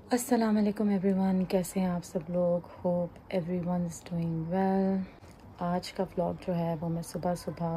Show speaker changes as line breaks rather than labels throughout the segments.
अस्सलाम वालेकुम एवरीवन, कैसे हैं आप सब लोग। Hope everyone is doing well. आज का व्लॉग जो है वो मैं सुबह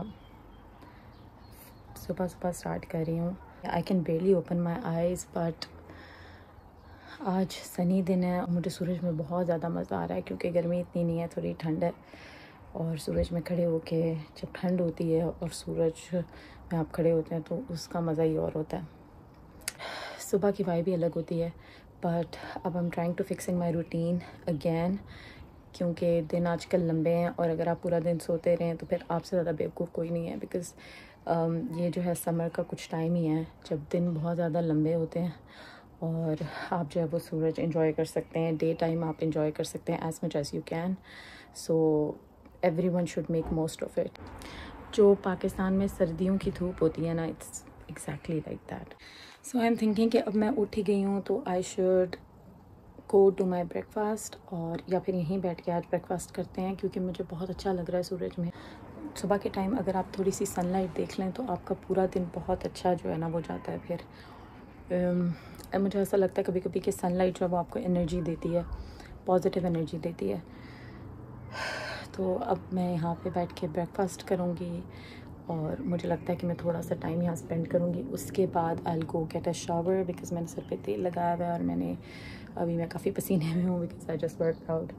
सुबह स्टार्ट कर रही हूँ। I can barely open my eyes but आज सनी दिन है और मुझे सूरज में बहुत ज़्यादा मज़ा आ रहा है क्योंकि गर्मी इतनी नहीं है, थोड़ी ठंड है। और सूरज में खड़े होके जब ठंड होती है और सूरज में आप खड़े होते हैं तो उसका मज़ा ही और होता है। सुबह की वाइब भी अलग होती है बट अब I am trying to fixing my routine again क्योंकि दिन आजकल लंबे हैं और अगर आप पूरा दिन सोते रहें तो फिर आपसे ज़्यादा बेवकूफ़ कोई नहीं है। बिकॉज़ ये जो है समर का कुछ टाइम ही है जब दिन बहुत ज़्यादा लंबे होते हैं और आप जो है वो सूरज एंजॉय कर सकते हैं। डे टाइम आप एंजॉय कर सकते हैं as much as you can. So everyone should make most of it. जो पाकिस्तान में सर्दियों की धूप होती है ना, it's exactly like that. So I am thinking कि अब मैं उठ ही गई हूँ तो I should go to my breakfast और या फिर यहीं बैठ के आज ब्रेकफास्ट करते हैं क्योंकि मुझे बहुत अच्छा लग रहा है सूरज में। सुबह के टाइम अगर आप थोड़ी सी सनलाइट देख लें तो आपका पूरा दिन बहुत अच्छा जो है ना वो जाता है। फिर मुझे ऐसा लगता है कभी कभी कि सनलाइट जो है वो आपको एनर्जी देती है, पॉजिटिव एनर्जी देती है। तो अब मैं यहाँ पे बैठ के ब्रेकफास्ट करूँगी और मुझे लगता है कि मैं थोड़ा सा टाइम यहाँ स्पेंड करूँगी। उसके बाद I will go get a shower because मैंने सर पे तेल लगाया हुआ है और मैं काफ़ी पसीने में हूँ because I just work out.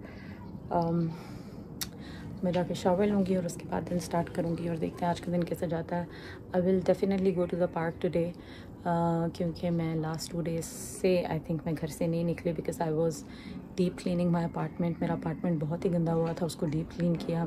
मैं जाके शावर लूँगी और उसके बाद दिन स्टार्ट करूँगी और देखते हैं आज का दिन कैसा जाता है। I will definitely go to the park today क्योंकि मैं लास्ट 2 डेज़ से आई थिंक मैं घर से नहीं निकली because I was deep cleaning my apartment. मेरा अपार्टमेंट बहुत ही गंदा हुआ था, उसको डीप क्लीन किया।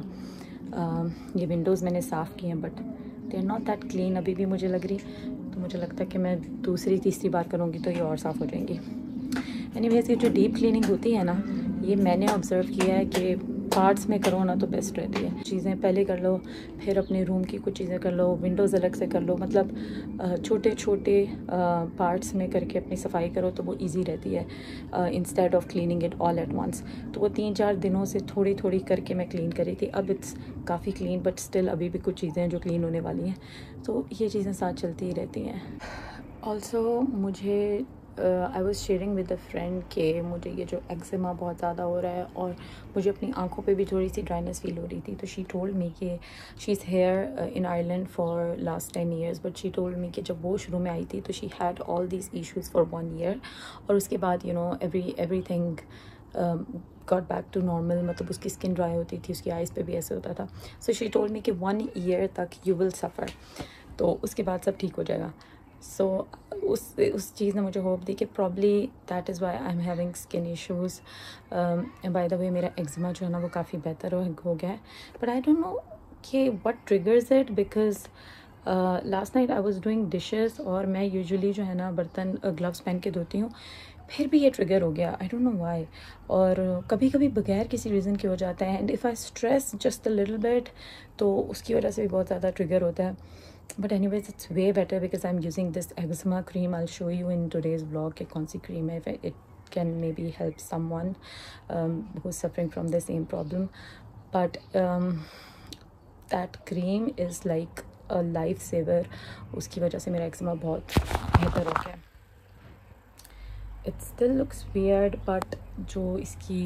ये विंडोज़ मैंने साफ़ किए हैं but they are not that clean अभी भी मुझे लग रही। तो मुझे लगता है कि मैं दूसरी तीसरी बार करूँगी तो ये और साफ़ हो जाएंगी। एनीवेज़ ये जो डीप क्लीनिंग होती है ना, ये मैंने ऑब्ज़र्व किया है कि पार्ट्स में करो ना तो बेस्ट रहती है। चीज़ें पहले कर लो, फिर अपने रूम की कुछ चीज़ें कर लो, विंडोज़ अलग से कर लो, मतलब छोटे छोटे पार्ट्स में करके अपनी सफाई करो तो वो इजी रहती है instead of cleaning it all at once. तो वो 3-4 दिनों से थोड़ी थोड़ी करके मैं क्लीन कर रही थी। अब इट्स काफ़ी क्लीन बट स्टिल अभी भी कुछ चीज़ें हैं जो क्लीन होने वाली हैं। तो ये चीज़ें साथ चलती ही रहती हैं। ऑल्सो मुझे I was sharing with a friend के मुझे ये जो एक्जिमा बहुत ज़्यादा हो रहा है और मुझे अपनी आंखों पे भी थोड़ी सी ड्राइनेस फील हो रही थी। तो शी टोल्ड मी कि she is here in Ireland for last 10 years but she told me कि जब वो शुरू में आई थी तो she had all these issues for 1 year और उसके बाद everything got back to normal. मतलब उसकी स्किन ड्राई होती थी, उसकी आइज़ पे भी ऐसे होता था। सो शी टोल्ड मी कि 1 year तक यू विल सफ़र, तो उसके बाद सब ठीक हो जाएगा। सो उस चीज़ ने मुझे होप दी कि probably that is why I am having skin issues. By the way मेरा एक्जिमा जो है ना वो काफ़ी बेहतर हो गया है बट आई डोंट नो कि what triggers it because last night I was doing dishes और मैं यूजुअली जो है ना बर्तन ग्लव्स पहन के धोती हूँ, फिर भी ये ट्रिगर हो गया। I don't know why. और कभी कभी बगैर किसी रीज़न के हो जाता है and if I stress just a little bit तो उसकी वजह से भी बहुत ज़्यादा ट्रिगर होता है। But anyways, it's way better because I'm using this eczema cream. I'll show you in today's vlog कि कौन सी cream है, if it can maybe help someone who's suffering from the same problem. But that cream is like a lifesaver. उसकी वजह से मेरा eczema बहुत बेहतर हो गया। It still looks weird but जो इसकी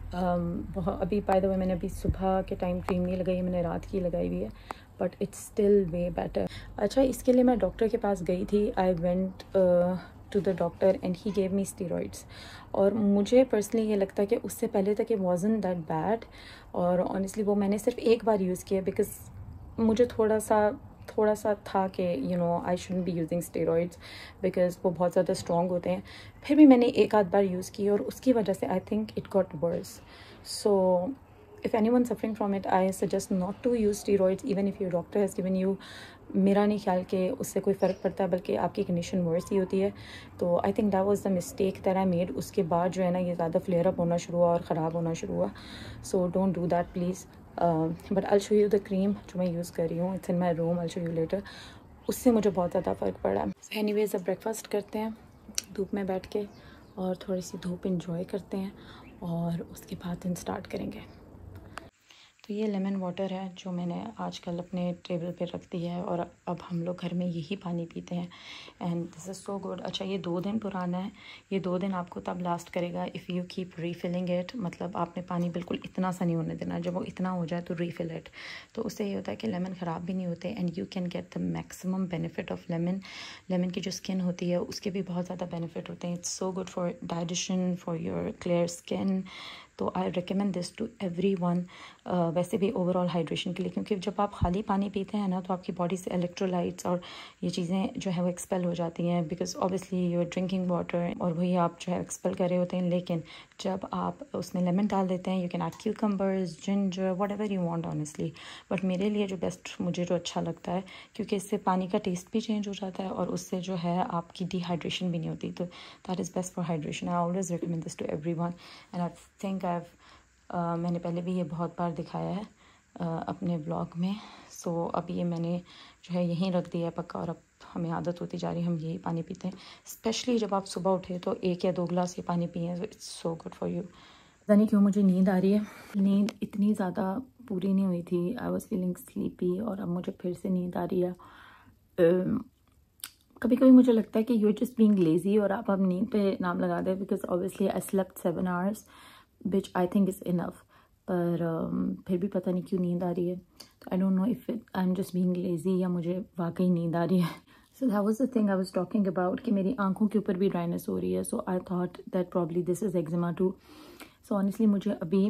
अभी बाय द वे मैंने अभी सुबह के टाइम क्रीम नहीं लगाई, मैंने रात की लगाई हुई है but it's still way better. अच्छा, इसके लिए मैं डॉक्टर के पास गई थी। I went to the doctor and he gave me steroids और मुझे पर्सनली ये लगता है कि उससे पहले तक it wasn't that bad और ऑनेस्टली वो मैंने सिर्फ एक बार यूज़ किया बिकॉज मुझे थोड़ा सा था कि I shouldn't be using steroids because वो बहुत ज़्यादा स्ट्रॉन्ग होते हैं। फिर भी मैंने एक आध बार यूज़ की और उसकी वजह से I think it got worse. So if anyone suffering from it, I suggest not to use steroids even if your doctor has given you। मेरा नहीं ख्याल कि उससे कोई फ़र्क पड़ता है बल्कि आपकी कंडीशन वर्स ही होती है। तो I think that was the mistake that I made. उसके बाद जो है ना ये ज़्यादा फ्लेयर अप होना शुरू हुआ और ख़राब होना शुरू हुआ। So don't do that please. But I show you the cream जो मैं यूज़ कर रही हूँ। It's in my room, I show you later. उससे मुझे बहुत ज़्यादा फ़र्क पड़ा है। एनीवेज अब ब्रेकफास्ट करते हैं धूप में बैठ के और थोड़ी सी धूप इंजॉय करते हैं और उसके बाद दिन स्टार्ट करेंगे। तो ये लेमन वाटर है जो मैंने आजकल अपने टेबल पे रख दिया है और अब हम लोग घर में यही पानी पीते हैं and this is so good. अच्छा ये 2 दिन पुराना है, ये 2 दिन आपको तब लास्ट करेगा if you keep refilling it. मतलब आपने पानी बिल्कुल इतना सा नहीं होने देना, जब वो इतना हो जाए तो रीफिल इट। तो उससे ये होता है कि लेमन ख़राब भी नहीं होते and you can get the maximum benefit of lemon. Lemon की जो स्किन होती है उसके भी बहुत ज़्यादा बेनिफिट होते हैं। It's so good for digestion, for your clear skin. तो I recommend this to everyone. वैसे भी ओवरऑल हाइड्रेशन के लिए, क्योंकि जब आप खाली पानी पीते हैं ना तो आपकी बॉडी से इलेक्ट्रोलाइट्स और ये चीज़ें जो है वो एक्सपेल हो जाती हैं, because obviously you are drinking water और वही आप जो है एक्सपेल कर रहे होते हैं। लेकिन जब आप उसमें लेमन डाल देते हैं, you can add cucumbers, ginger, whatever you want honestly. But मेरे लिए जो बेस्ट, मुझे जो अच्छा लगता है, क्योंकि इससे पानी का टेस्ट भी चेंज हो जाता है और उससे जो है आपकी डिहाइड्रेशन भी नहीं होती। तो that is best for hydration. I always recommend this to everyone and I think मैंने पहले भी ये बहुत बार दिखाया है अपने ब्लॉग में। सो अब ये मैंने जो है यहीं रख दिया है पक्का, और अब हमें आदत होती जा रही है, हम यही पानी पीते हैं। स्पेशली जब आप सुबह उठे तो 1 या 2 गिलास ये पानी पिए, so it's so good for you. पता नहीं क्यों मुझे नींद आ रही है, नींद इतनी ज़्यादा पूरी नहीं हुई थी। आई वॉज फीलिंग स्लीपी और अब मुझे फिर से नींद आ रही है। कभी कभी मुझे लगता है कि you are just being lazy और आप अब नींद पे नाम लगा दें, because obviously I slept 7 hours which I think is enough. पर फिर भी पता नहीं क्यों नींद आ रही है। तो I don't know if I am just being lazy या मुझे वाकई नींद आ रही है। So that was the thing I was talking about, कि मेरी आंखों के ऊपर भी ड्राइनेस हो रही है। So I thought that probably this is eczema too. So honestly मुझे अभी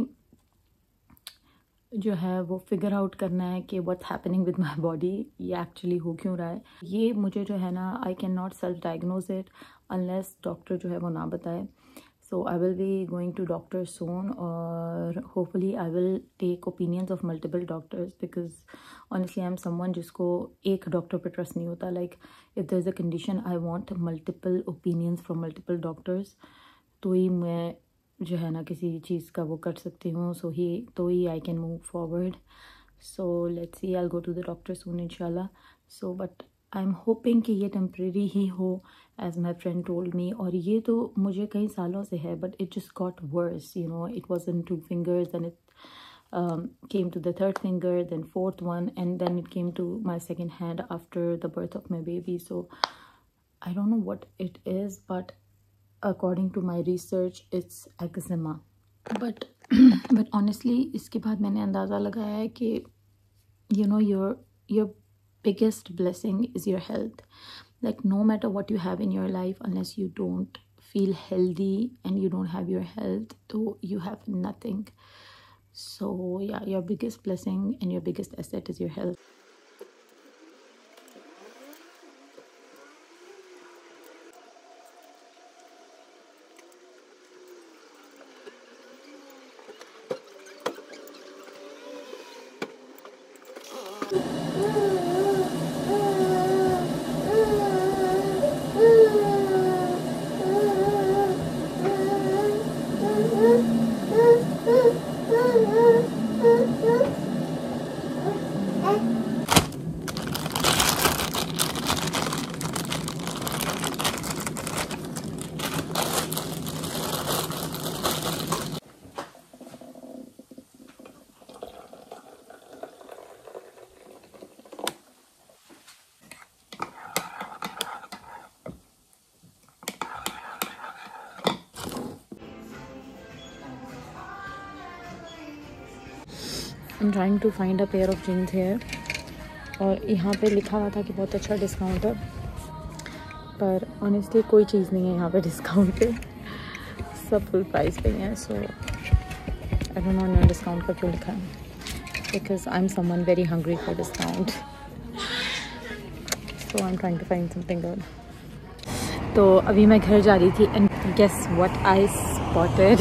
जो है वो फिगर आउट करना है कि what's happening with my body, ये एक्चुअली हो क्यों रहा है। ये मुझे जो है ना, I can not self diagnose it unless doctor जो है वो ना बताए। So I will be going to doctor soon, or hopefully I will take opinions of multiple doctors, because honestly I'm someone जिसको एक डॉक्टर पे ट्रस्ट नहीं होता। Like if there's a condition I want multiple opinions from multiple doctors, तो ही मैं जो है ना किसी चीज़ का वो कर सकती हूँ। तो ही I can move forward. So let's see, I'll go to the doctor soon inshallah. So but I'm hoping कि ये temporary ही हो, as my friend told me। और ये तो मुझे कई सालों से है, but it just got worse, you know। It was in 2 fingers, then it came to the 3rd finger, then 4th one, and then it came to my 2nd hand after the birth of my baby. So I don't know what it is, but according to my research it's eczema। but honestly इसके बाद मैंने अंदाज़ा लगाया है कि you know your biggest blessing is your health। Like no matter what you have in your life, unless you don't feel healthy and you don't have your health, so you have nothing। So yeah, your biggest blessing and your biggest asset is your health। I'm trying to find a pair of jeans here, और यहाँ पे लिखा हुआ था कि बहुत अच्छा discount है, पर ऑनेस्टली कोई चीज़ नहीं है यहाँ पे डिस्काउंट पे, सब फुल प्राइस पे हैं। So I don't know discount का क्यों लिखा है, because I am someone very hungry for discount. So I am trying to find something good. तो अभी मैं घर जा रही थी and guess what I spotted.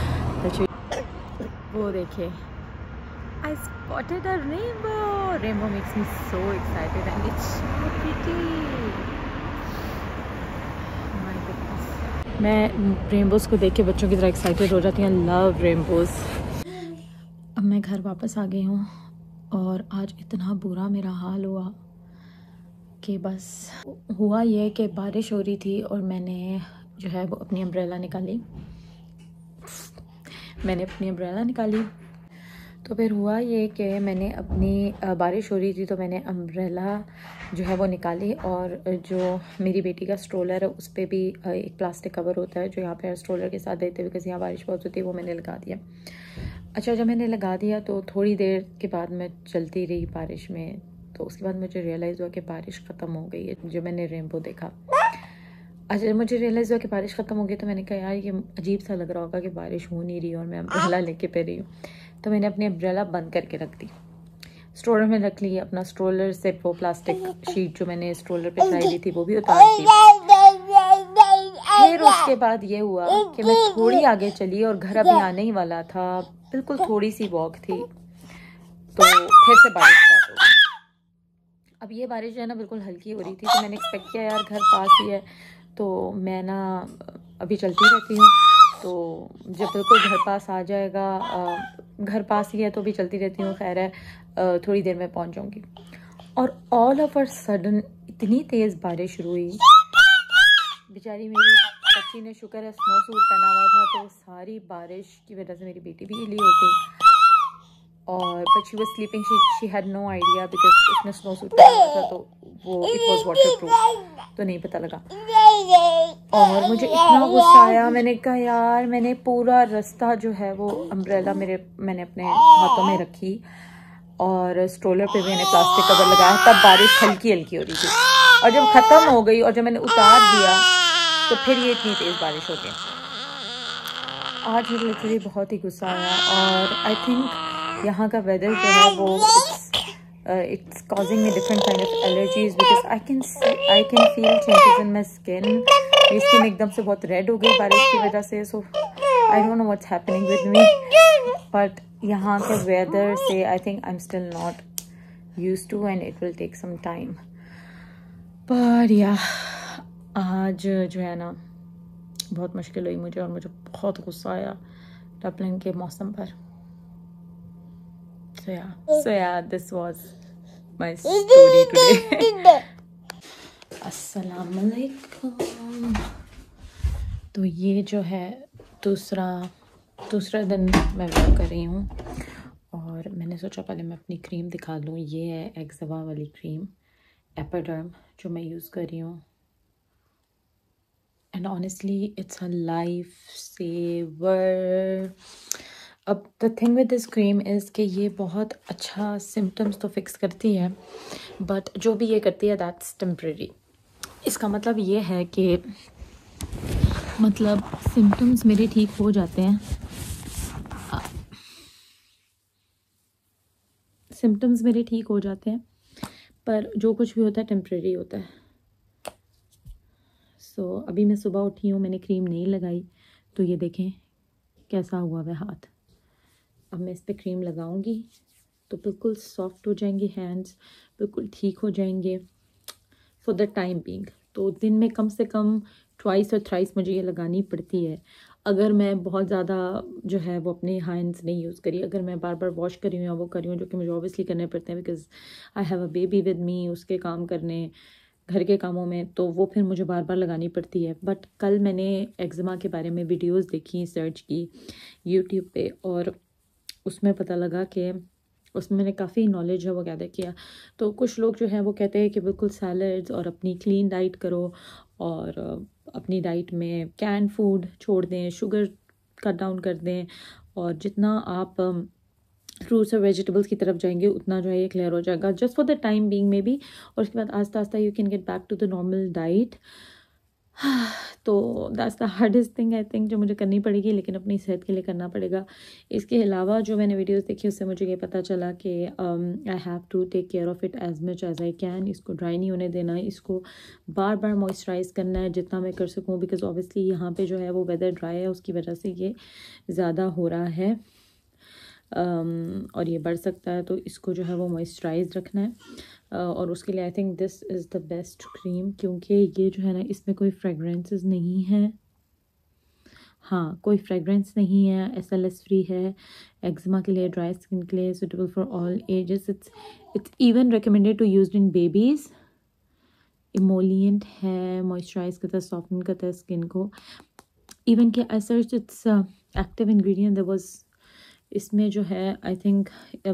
वो देखिए, I spotted a rainbow. Rainbow makes me so excited and it's so pretty. My goodness. मैं रेनबोज को देख के बच्चों की तरह एक्साइटेड हो जाती हूँ। Love rainbows. अब मैं घर वापस आ गई हूँ और आज इतना बुरा मेरा हाल हुआ कि बस हुआ ये कि बारिश हो रही थी और मैंने जो है वो अपनी अम्ब्रेला निकाली। तो फिर हुआ ये कि मैंने अपनी बारिश हो रही थी तो मैंने अम्ब्रेला जो है वो निकाली, और जो मेरी बेटी का स्ट्रोलर है उस पर भी एक प्लास्टिक कवर होता है जो यहाँ पे स्ट्रोलर के साथ देते हुए, बिकॉज यहाँ बारिश बहुत होती है, वो मैंने लगा दिया। अच्छा, जब मैंने लगा दिया तो थोड़ी देर के बाद मैं चलती रही बारिश में, तो उसके बाद मुझे रियलाइज़ हुआ कि बारिश ख़त्म हो गई है। जो मैंने रेनबो देखा, अच्छा मुझे रियलाइज़ हुआ कि बारिश ख़त्म हो गई, तो मैंने कहा यार ये अजीब सा लग रहा होगा कि बारिश हो नहीं रही और मैं अम्ब्रेला लेके पे रही हूँ। तो मैंने अपनी अम्ब्रेला बंद करके रख दी, स्ट्रोलर में रख ली। अपना स्ट्रोलर से वो प्लास्टिक शीट जो मैंने स्ट्रोलर पे चढ़ाई हुई थी वो भी उतार दी। फिर उसके बाद ये हुआ कि मैं थोड़ी आगे चली और घर अभी आने ही वाला था, बिल्कुल थोड़ी सी वॉक थी, तो फिर से बारिश स्टार्ट हो गई। अब ये बारिश जो है ना बिल्कुल हल्की हो रही थी, तो मैंने एक्सपेक्ट किया यार घर पास ही है तो मैं ना अभी चलती रहती हूँ, तो जब बिल्कुल घर पास आ जाएगा, घर पास ही है तो भी चलती रहती हूँ, खैर है थोड़ी देर में पहुँच जाऊँगी। और ऑल ऑफ अ सडन इतनी तेज़ बारिश शुरू हुई, बेचारी मेरी बच्ची ने शुक्र है स्नो सूट पहना हुआ था, तो सारी बारिश की वजह से मेरी बेटी भी हिली हो गई, और but she was sleeping, she had no idea because उसने स्नो सूट पहना हुआ था तो वो इट वाज वाटरप्रूफ, तो नहीं पता लगा। और मुझे इतना गुस्सा आया, मैंने कहा यार, मैंने पूरा रास्ता जो है वो अम्ब्रेला मैंने अपने हाथों में रखी और स्ट्रोलर पे मैंने प्लास्टिक कवर लगाया, तब बारिश हल्की हल्की हो रही थी, और जब ख़त्म हो गई और जब मैंने उतार दिया तो फिर ये इतनी तेज़ बारिश हो गई। आज मुझे लिटरली बहुत ही गुस्सा आया, और आई थिंक यहाँ का वेदर जो है वो it's causing me different kind of allergies because I can feel changes in my skin. मेरी स्किन एकदम से बहुत रेड हो गई बारिश की वजह से, so I don't know what's happening with me, but यहाँ के वेदर से I think I'm still not used to and it will take some time. But yeah, आज जो है ना बहुत मुश्किल हुई मुझे, और मुझे बहुत गुस्सा आया डबलिन के मौसम पर। So yeah, this was my story today. अस्सलामुअलैकुम। तो ये जो है दूसरा दिन मैं वर्क कर रही हूँ, और मैंने सोचा पहले मैं अपनी क्रीम दिखा लूँ। ये है एक्ज़वा वाली क्रीम एपिडर्म जो मैं यूज़ कर रही हूँ, and honestly it's a life saver. अब the thing with this cream is कि ये बहुत अच्छा सिम्टम्स तो फिक्स करती है, बट जो भी ये करती है दैट्स टेम्प्रेरी। इसका मतलब ये है कि मतलब सिम्टम्स मेरे ठीक हो जाते हैं, सिम्टम्स मेरे ठीक हो जाते हैं, पर जो कुछ भी होता है टेम्प्रेरी होता है। सो अभी मैं सुबह उठी हूँ, मैंने क्रीम नहीं लगाई, तो ये देखें कैसा हुआ है हाथ। अब मैं इस पर क्रीम लगाऊंगी तो बिल्कुल सॉफ्ट हो जाएंगे हैंड्स, बिल्कुल ठीक हो जाएंगे फॉर द टाइम बीइंग। तो दिन में कम से कम ट्वाइस और थ्राइस मुझे ये लगानी पड़ती है। अगर मैं बहुत ज़्यादा जो है वो अपने हैंड्स नहीं यूज़ करी, अगर मैं बार बार वॉश करी हूँ या वो करी हूँ, जो कि मुझे ऑब्वियसली करने पड़ते हैं because I have a baby with me, उसके काम करने, घर के कामों में, तो वो फिर मुझे बार बार लगानी पड़ती है। बट कल मैंने एक्जिमा के बारे में वीडियोज़ देखी, सर्च की यूट्यूब पे, और उसमें पता लगा कि उसमें मैंने काफ़ी नॉलेज है वो गैदर किया। तो कुछ लोग जो हैं वो कहते हैं कि बिल्कुल सैलड्स और अपनी क्लीन डाइट करो, और अपनी डाइट में कैन फूड छोड़ दें, शुगर कट डाउन कर दें, और जितना आप फ्रूट्स और वेजिटेबल्स की तरफ जाएंगे उतना जो है ये क्लियर हो जाएगा just for the time being maybe, और उसके बाद आस्ता आस्ता you can get back to the normal diet. तो that's the hardest thing I think जो मुझे करनी पड़ेगी, लेकिन अपनी सेहत के लिए करना पड़ेगा। इसके अलावा जो मैंने वीडियोस देखी उससे मुझे ये पता चला कि I have to take care of it as much as I can. इसको ड्राई नहीं होने देना, इसको बार बार मॉइस्चराइज़ करना है जितना मैं कर सकूँ, बिकॉज ऑब्वियसली यहाँ पे जो है वो वेदर ड्राई है, उसकी वजह से ये ज़्यादा हो रहा है और ये बढ़ सकता है, तो इसको जो है वो मॉइस्चराइज रखना है। और उसके लिए I think this is the best cream, क्योंकि ये जो है ना इसमें कोई फ्रेगरेंसेस नहीं है, हाँ कोई फ्रेगरेंस नहीं है, SLS फ्री है, एक्जिमा के लिए, ड्राई स्किन के लिए, suitable for all ages. It's even recommended to used in babies. Emollient है, मॉइस्चराइज करता है, सॉफ्टन करता है स्किन को। इवन कि I search its active ingredient, there was इसमें जो है I think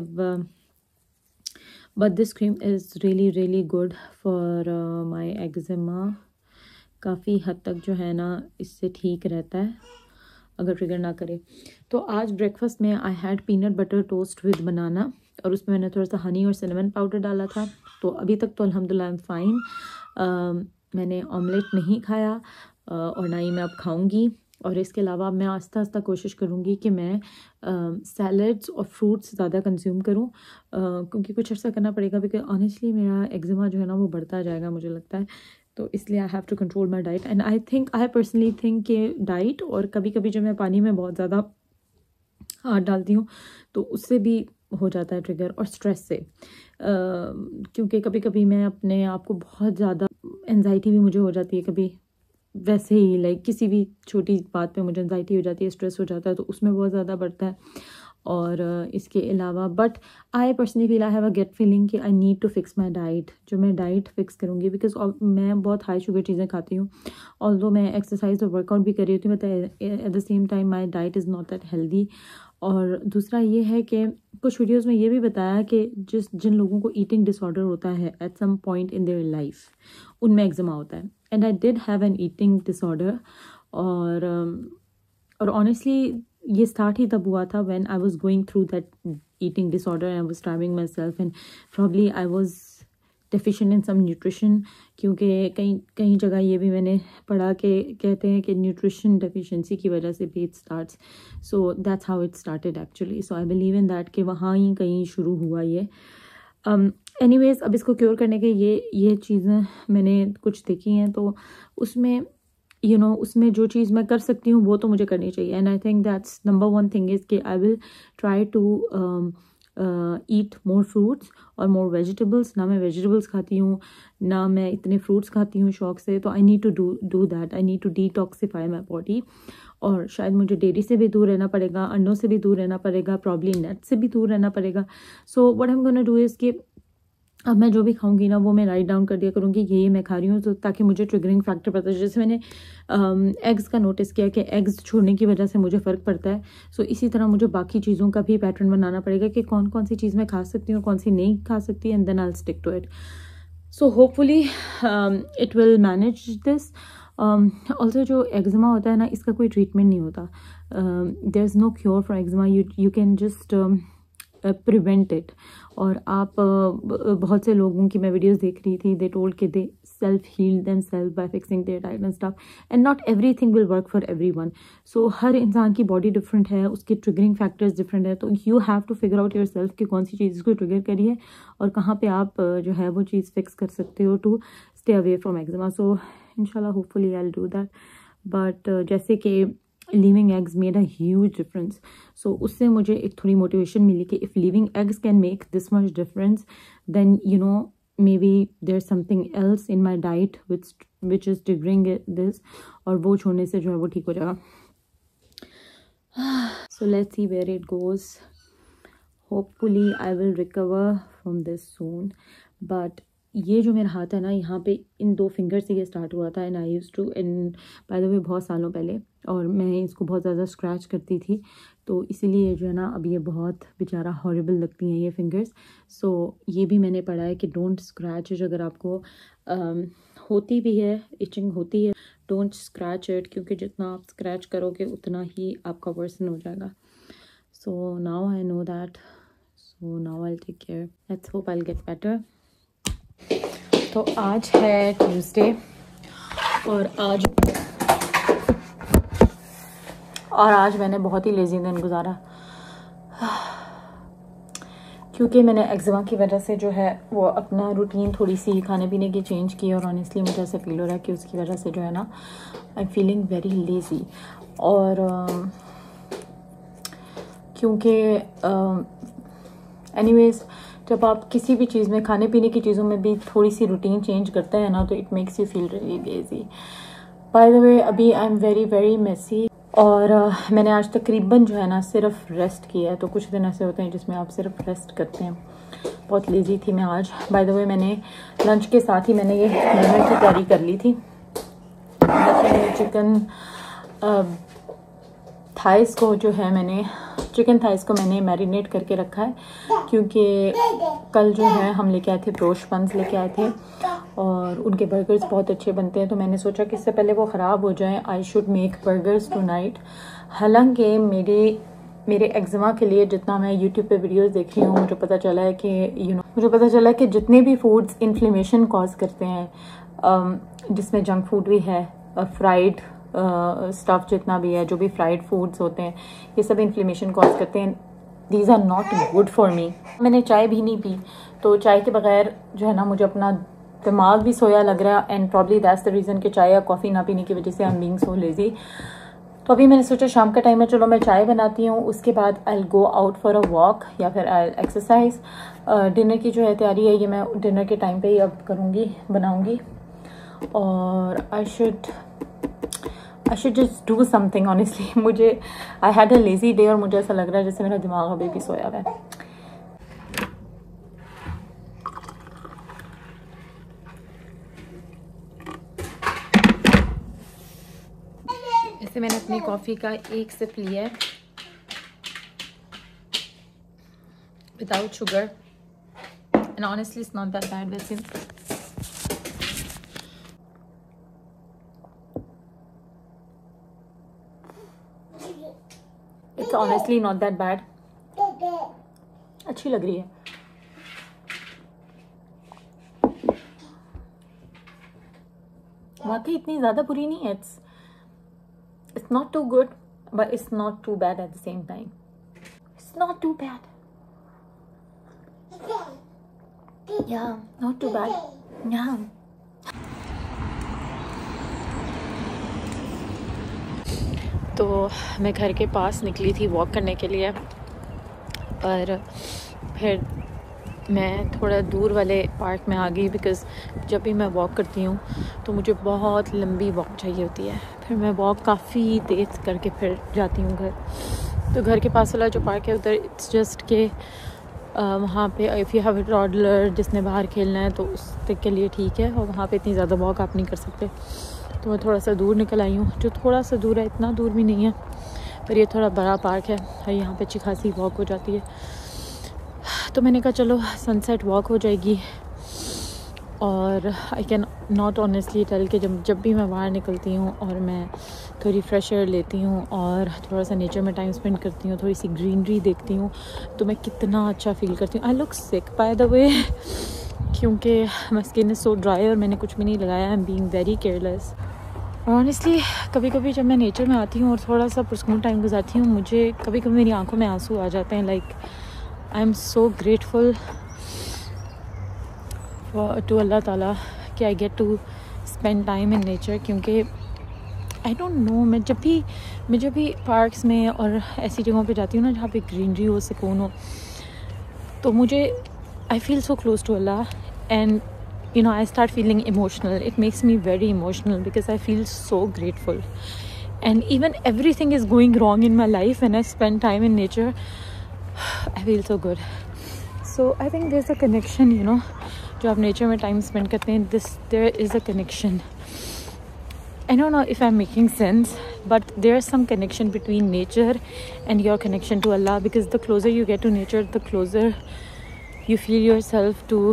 but this cream is really good for my eczema. काफ़ी हद तक जो है ना इससे ठीक रहता है अगर ट्रिगर ना करे। तो आज ब्रेकफास्ट में I had peanut butter toast with banana, और उसमें मैंने थोड़ा सा हनी और सिनेमन पाउडर डाला था। तो अभी तक तो अल्हम्दुलिल्लाह आई एम फाइन। मैंने ऑमलेट नहीं खाया और ना ही मैं अब खाऊंगी। और इसके अलावा मैं आस्ता आस्ता कोशिश करूँगी कि मैं सैलड्स और फ्रूट्स ज़्यादा कंज्यूम करूँ, क्योंकि कुछ अर्सा करना पड़ेगा, बिकॉज ऑनेस्टली मेरा एक्जिमा जो है ना वो बढ़ता जाएगा मुझे लगता है। तो इसलिए I have to control my diet, and I personally think कि डाइट और कभी कभी जब मैं पानी में बहुत ज़्यादा हाथ डालती हूँ तो उससे भी हो जाता है ट्रिगर, और स्ट्रेस से, क्योंकि कभी कभी मैं अपने आप को बहुत ज़्यादा एंजाइटी भी मुझे हो जाती है कभी, वैसे ही लाइक किसी भी छोटी बात पे मुझे एंजाइटी हो जाती है, स्ट्रेस हो जाता है, तो उसमें बहुत ज़्यादा बढ़ता है। और इसके अलावा but I personally feel I have a gut feeling कि I need to fix my diet. जो मैं डाइट फिक्स करूँगी, बिकॉज मैं बहुत हाई शुगर चीज़ें खाती हूँ, ऑल्दो मैं एक्सरसाइज और वर्कआउट भी कर रही होती हूँ, but at the same time my diet is not that healthy. और दूसरा ये है कि कुछ वीडियोस में ये भी बताया कि जिन लोगों को ईटिंग डिसऑर्डर होता है at some point in their life, उनमें एक्जिमा होता है, and I did have an eating disorder. और ऑनेस्टली ये स्टार्ट ही तब हुआ था when I was going through that eating disorder, I was starving myself, and probably I was deficient in some nutrition, क्योंकि कई जगह ये भी मैंने पढ़ा कि कहते हैं कि न्यूट्रिशन डेफिशिएंसी की वजह से भी it starts. So that's how it started actually. So I believe in that कि वहाँ ही कहीं शुरू हुआ ये। एनीवेज, अब इसको क्योर करने के ये चीज़ें मैंने कुछ देखी हैं, तो उसमें उसमें जो चीज़ मैं कर सकती हूँ वो तो मुझे करनी चाहिए, and I think that's number one thing is कि I will try to eat more fruits और मोर वेजिटेबल्स। ना मैं वेजिटेबल्स खाती हूँ, ना मैं इतने फ्रूट्स खाती हूँ शौक से, तो I need to do that. I need to detoxify my body, और शायद मुझे डेयरी से भी दूर रहना पड़ेगा, अंडों से भी दूर रहना पड़ेगा, प्रॉब्ली नट से भी दूर रहना पड़ेगा। So what I am gonna do is कि अब मैं जो भी खाऊंगी ना वो मैं राइट डाउन कर दिया करूँगी ये मैं खा रही हूँ, तो ताकि मुझे ट्रिगरिंग फैक्टर पता है। जैसे मैंने एग्स का नोटिस किया कि एग्स छोड़ने की वजह से मुझे फ़र्क पड़ता है, सो इसी तरह मुझे बाकी चीज़ों का भी पैटर्न बनाना पड़ेगा कि कौन कौन सी चीज़ मैं खा सकती हूँ और कौन सी नहीं खा सकती, and then I will stick to it. So hopefully it will manage this. Also जो एक्जिमा होता है ना, इसका कोई ट्रीटमेंट नहीं होता, there is no cure for eczema, you can just prevent it. और आप बहुत से लोगों की मैं वीडियोस देख रही थी, दे टोल्ड कि they self heal themselves by fixing their diet and stuff, and not everything will work for everyone. So हर इंसान की बॉडी डिफरेंट है, उसके ट्रिगरिंग फैक्टर्स डिफरेंट है, तो you have to figure out yourself कि कौन सी चीज़ इसको ट्रिगर करी है और कहाँ पे आप जो है वो चीज़ फिक्स कर सकते हो to stay away from eczema. So इंशाल्लाह hopefully I will do that. But जैसे कि leaving eggs made a huge difference, so उससे मुझे एक थोड़ी मोटिवेशन मिली कि if leaving eggs can make this much difference, then maybe there something else in my diet which is triggering this, और वो छोड़ने से जो है वो ठीक हो जाएगा। So let's see where it goes. Hopefully I will recover from this soon. But ये जो मेरा हाथ है ना, यहाँ पे इन 2 फिंगर से ये स्टार्ट हुआ था, and I used to, and by the way बहुत सालों पहले, और मैं इसको बहुत ज़्यादा स्क्रैच करती थी, तो इसीलिए जो है ना अब ये बहुत बेचारा हॉरिबल लगती हैं ये फिंगर्स। सो ये भी मैंने पढ़ा है कि डोंट स्क्रैच इट। अगर आपको होती भी है, इचिंग होती है, डोंट स्क्रैच इट, क्योंकि जितना आप स्क्रैच करोगे उतना ही आपका वर्सन हो जाएगा। So now I know that, so now I will take care. Let's hope I will get better. तो आज है ट्यूसडे, और आज मैंने बहुत ही लेज़ी दिन गुजारा, क्योंकि मैंने एक्जिमा की वजह से जो है वो अपना रूटीन थोड़ी सी खाने पीने की चेंज की, और ऑनेस्टली मुझे ऐसा फील हो रहा है कि उसकी वजह से जो है ना I am feeling very lazy. और क्योंकि एनीवेज जब आप किसी भी चीज़ में, खाने पीने की चीज़ों में भी थोड़ी सी रूटीन चेंज करते हैं ना, तो it makes you feel really lazy. By the way, अभी आई एम वेरी मेसी, और मैंने आज तकरीबन जो है ना सिर्फ रेस्ट किया है। तो कुछ दिन ऐसे होते हैं जिसमें आप सिर्फ रेस्ट करते हैं। बहुत लेज़ी थी मैं आज। बाय द वे, मैंने लंच के साथ ही मैंने ये डिनर की तैयारी कर ली थी। चिकन थाइस को जो है मैंने चिकन थाइस को मैंने मैरिनेट करके रखा है, क्योंकि कल जो है हम लेके आए थे ब्रोश बन्स लेके आए थे और उनके बर्गर्स बहुत अच्छे बनते हैं। तो मैंने सोचा कि इससे पहले वो ख़राब हो जाएं, I should make burgers tonight. हालांकि मेरे एग्ज़मा के लिए जितना मैं यूट्यूब पे वीडियोस देख रही हूँ, मुझे पता चला है कि जितने भी फूड्स इन्फ्लेमेशन कॉज करते हैं, जिसमें जंक फूड भी है, फ्राइड स्टफ जितना भी है, जो भी फ्राइड फूड्स होते हैं, ये सब इन्फ्लेमेशन कॉज करते हैं। These are not good for me. मैंने चाय भी नहीं पी, तो चाय के बगैर जो है ना मुझे अपना दिमाग भी सोया लग रहा है, and probably that's the reason कि चाय या कॉफ़ी ना पीने की वजह से I am being so lazy. तो अभी मैंने सोचा शाम का टाइम है, चलो मैं चाय बनाती हूँ, उसके बाद I will go out for a walk या फिर आई विल एक्सरसाइज। डिनर की जो है तैयारी है, ये मैं डिनर के टाइम पे ही अब बनाऊँगी। और I should just do something honestly. मुझे I had a lazy day और मुझे ऐसा लग रहा है जैसे मेरा दिमाग अभी भी सोया हुआ है। ऐसे मैंने अपनी कॉफ़ी का एक सिप लिया है without sugar, and honestly it's not that bad. वैसे it's honestly not that bad, अच्छी लग रही है। वाकई इतनी ज़्यादा बुरी नहीं है। It's not too good, but it's not too bad at the same time. It's not too bad. Yeah, not too bad. Yeah. तो मैं घर के पास निकली थी वॉक करने के लिए, पर फिर मैं थोड़ा दूर वाले पार्क में आ गई, बिकॉज़ जब भी मैं वॉक करती हूँ तो मुझे बहुत लंबी वॉक चाहिए होती है। फिर मैं वॉक काफ़ी तेज़ करके फिर जाती हूँ घर। तो घर के पास वाला जो पार्क है उधर इट्स जस्ट के वहाँ पे if you have a toddler जिसने बाहर खेलना है तो उस तक के लिए ठीक है, और वहाँ पे इतनी ज़्यादा वॉक आप नहीं कर सकते। तो मैं थोड़ा सा दूर निकल आई हूँ, जो थोड़ा सा दूर है, इतना दूर भी नहीं है, पर ये थोड़ा बड़ा पार्क है और यहाँ पे अच्छी खासी वॉक हो जाती है। तो मैंने कहा चलो सनसेट वॉक हो जाएगी। और I can not honestly tell कि जब भी मैं बाहर निकलती हूँ और मैं थोड़ी फ्रेश एयर लेती हूँ और थोड़ा सा नेचर में टाइम स्पेंड करती हूँ, थोड़ी सी ग्रीनरी देखती हूँ, तो मैं कितना अच्छा फील करती हूँ। I look sick by the way, क्योंकि my skin is so dry और मैंने कुछ भी नहीं लगाया। I am being very careless. और ऑनेस्टली कभी कभी जब मैं नेचर में आती हूँ और थोड़ा सा पुरस्कून टाइम गुजारती हूँ, मुझे कभी कभी मेरी आंखों में आंसू आ जाते हैं। Like I am so grateful to अल्लाह ताला कि I get to spend time in nature. क्योंकि आई डोंट नो, मैं जब भी पार्क्स में और ऐसी जगहों पे जाती हूँ ना जहाँ पे ग्रीनरी हो, सुकून हो, तो मुझे I feel so close to अल्लाह, and you know I start feeling emotional. It makes me very emotional because I feel so grateful, and even everything is going wrong in my life when I spend time in nature, I feel so good. So I think there's a connection, you know, जो आप nature में time spend करते हैं, there is a connection. I don't know if I'm making sense, but there's some connection between nature and your connection to Allah, because the closer you get to nature, the closer you feel yourself to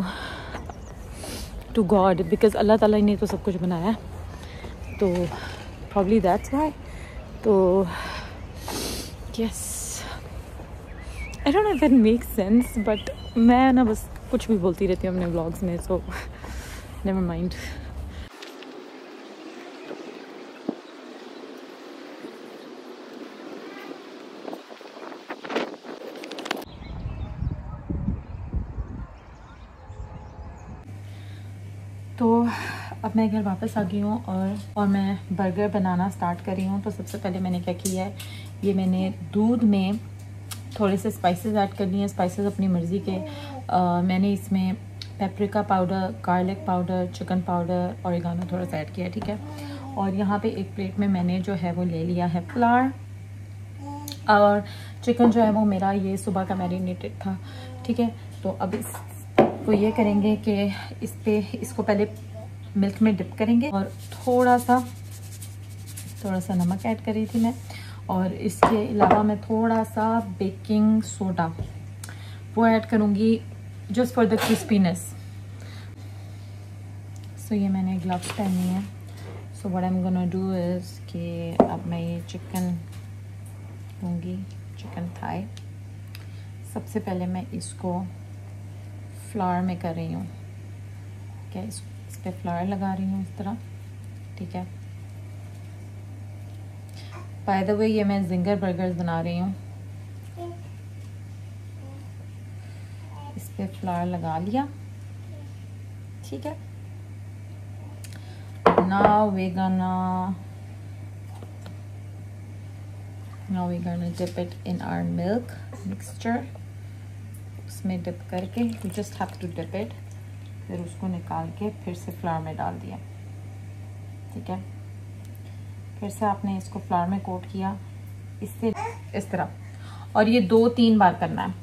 God, because Allah Ta'ala ने तो सब कुछ बनाया, तो probably that's why. तो yes, I don't know if it makes sense, but मैं ना बस कुछ भी बोलती रहती हूँ अपने vlogs में, so never mind. तो अब मैं घर वापस आ गई हूँ और मैं बर्गर बनाना स्टार्ट कर रही हूँ। तो सबसे पहले मैंने क्या किया है, ये मैंने दूध में थोड़े से स्पाइसेस ऐड कर लिए हैं, स्पाइसेस अपनी मर्ज़ी के। मैंने इसमें paprika powder, garlic powder, chicken powder, oregano थोड़ा सा ऐड किया है, ठीक है। और यहाँ पे एक प्लेट में मैंने जो है वो ले लिया है फ्लावर, और चिकन जो है वो मेरा ये सुबह का मैरिनेटेड था, ठीक है। तो अब तो ये करेंगे कि इसको पहले मिल्क में डिप करेंगे, और थोड़ा सा नमक ऐड कर रही थी मैं, और इसके अलावा मैं थोड़ा सा बेकिंग सोडा वो ऐड करूँगी just for the crispiness. So ये मैंने ग्लव्स पहनी है। So what I am gonna do is कि अब मैं ये चिकन लूँगी, चिकन थाई। सबसे पहले मैं इसको फ्लावर में कर रही हूँ। क्या इस पर फ्लावर लगा रही हूँ इस तरह, ठीक है। बाय द वे ये मैं जिंगर बर्गर्स बना रही हूँ। इस पर फ्लावर लगा लिया, ठीक है। Now we're gonna dip it in our milk mixture। उसमें डिप करके we just have to dip it, फिर उसको निकाल के फिर से फ्लावर में डाल दिया, ठीक है। फिर से आपने इसको फ्लावर में कोट किया इससे इस तरह, और ये 2-3 बार करना है।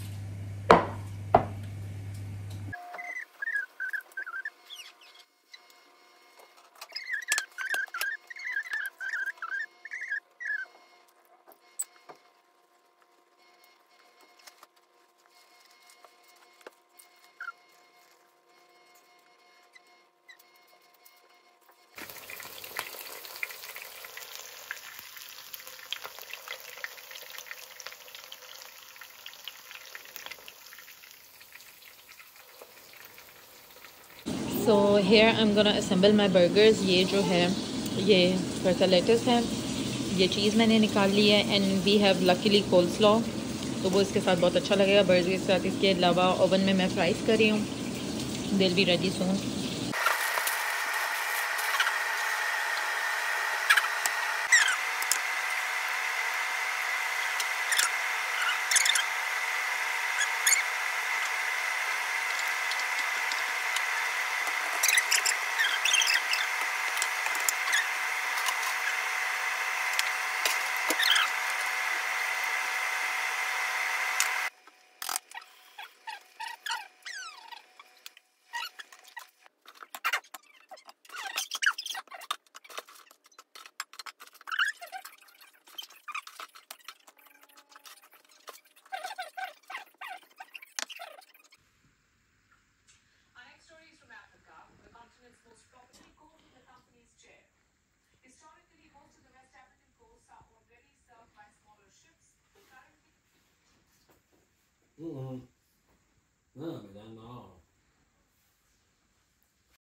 So here I'm gonna assemble my burgers। ये जो है ये फर्सा लेटस है, ये चीज़ मैंने निकाल ली है, and we have luckily coleslaw, तो वो इसके साथ बहुत अच्छा लगेगा बर्गर के साथ। इसके अलावा ओवन में मैं फ्राइज़ कर रही हूँ, दिल बी रेडी सून।